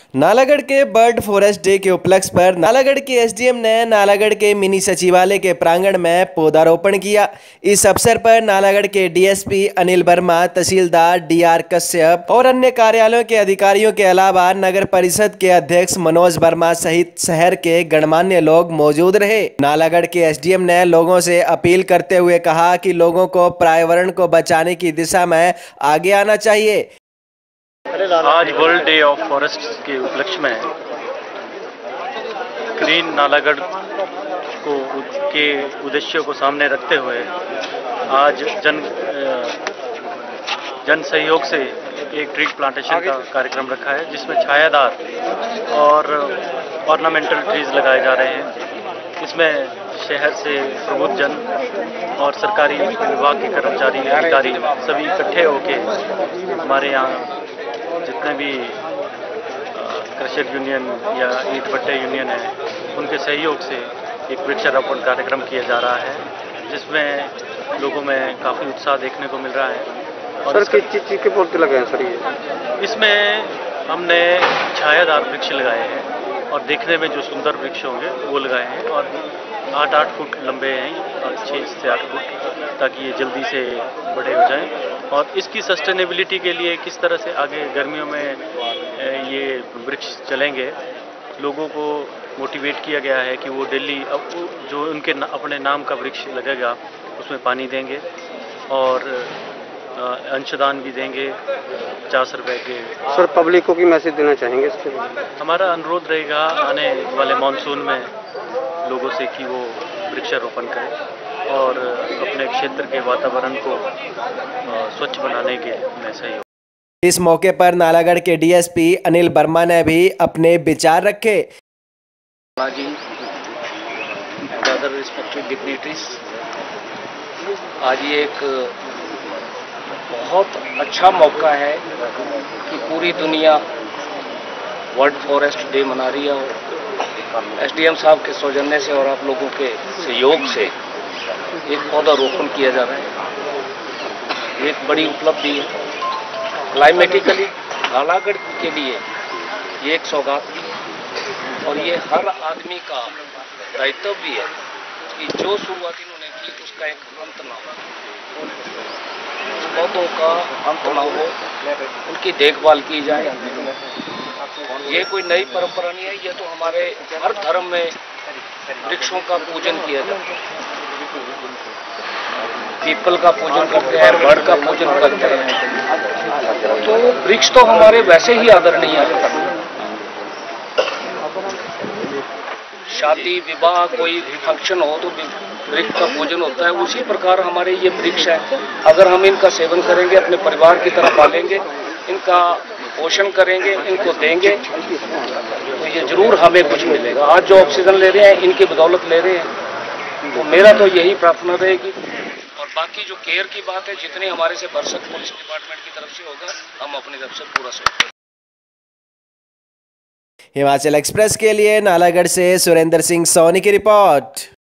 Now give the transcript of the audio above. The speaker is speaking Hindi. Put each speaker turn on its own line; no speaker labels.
नालागढ़ के बर्ड फॉरेस्ट डे के उपलक्ष्य पर नालागढ़ के एसडीएम ने नालागढ़ के मिनी सचिवालय के प्रांगण में पौधारोपण किया। इस अवसर पर नालागढ़ के डीएसपी अनिल वर्मा, तहसीलदार डीआर कश्यप और अन्य कार्यालयों के अधिकारियों के अलावा नगर परिषद के अध्यक्ष मनोज वर्मा सहित शहर के गणमान्य लोग मौजूद रहे। नालागढ़ के एसडीएम ने लोगों से अपील करते हुए कहा कि लोगों को पर्यावरण को बचाने की दिशा में आगे आना चाहिए।
आज वर्ल्ड डे ऑफ फॉरेस्ट के उपलक्ष्य में ग्रीन नालागढ़ को के उद्देश्यों को सामने रखते हुए आज जन सहयोग से एक ट्री प्लांटेशन का कार्यक्रम रखा है, जिसमें छायादार और ऑर्नामेंटल ट्रीज लगाए जा रहे हैं। इसमें शहर से प्रबुद्ध जन और सरकारी विभाग के कर्मचारी अधिकारी सभी इकट्ठे होकर हमारे यहाँ जितने भी कृषक यूनियन या ईंट भट्टे यूनियन है, उनके सहयोग से एक वृक्षारोपण कार्यक्रम किया जा रहा है, जिसमें लोगों में काफ़ी उत्साह देखने को मिल रहा है। और
सर किस चीज़ के पौधे लगाए हैं सर? ये इसमें
हमने छायादार वृक्ष लगाए हैं और देखने में जो सुंदर वृक्ष होंगे वो लगाए हैं, और 8-8 फुट लंबे हैं और 6 से 8 फुट, ताकि ये जल्दी से बड़े हो जाएं। और इसकी सस्टेनेबिलिटी के लिए किस तरह से आगे गर्मियों में ये वृक्ष चलेंगे, लोगों को मोटिवेट किया गया है कि वो डेली अब जो उनके अपने नाम का वृक्ष लगेगा उसमें पानी देंगे और अंशदान भी देंगे 50 रुपए के।
सर पब्लिक को की मैसेज देना चाहेंगे इसके बारे में?
हमारा अनुरोध रहेगा आने वाले मानसून में लोगों से कि वो वृक्षारोपण करें और अपने क्षेत्र के वातावरण को स्वच्छ बनाने के में सहयोग।
इस मौके पर नालागढ़ के डीएसपी अनिल वर्मा ने भी अपने विचार रखे।
आज ये एक बहुत अच्छा मौका है कि पूरी दुनिया वर्ल्ड फॉरेस्ट डे मना रही है, और एसडीएम साहब के सौजन्य से और आप लोगों के सहयोग से एक पौधारोपण किया जा रहा है। एक बड़ी उपलब्धि है। क्लाइमेटिकली नालागढ़ के लिए ये एक सौगात भी है, और ये हर आदमी का दायित्व भी है कि जो शुरुआत इन्होंने की उसका एक अंत ना हो, पौधों का अंत ना हो, उनकी देखभाल की जाए। ये कोई नई परंपरा नहीं है, ये तो हमारे हर धर्म में वृक्षों का पूजन किया जाता है। पीपल का पूजन करते हैं, बर्ड का पूजन करते हैं, तो वृक्ष तो हमारे वैसे ही आदरणीय है। शादी विवाह कोई फंक्शन हो तो वृक्ष का पूजन होता है, उसी प्रकार हमारे ये वृक्ष है। अगर हम इनका सेवन करेंगे, अपने परिवार की तरह पालेंगे, इनका पोषण करेंगे, इनको देंगे, तो ये जरूर हमें कुछ मिलेगा। आज जो ऑक्सीजन ले रहे हैं इनकी बदौलत ले रहे हैं, तो मेरा तो यही प्रार्थना रहेगी। और बाकी जो केयर की बात है, जितने हमारे से बरसक पुलिस डिपार्टमेंट की तरफ से होगा, हम अपनी तरफ से पूरा सहयोग करेंगे।
हिमाचल एक्सप्रेस के लिए नालागढ़ से सुरेंद्र सिंह सोनी की रिपोर्ट।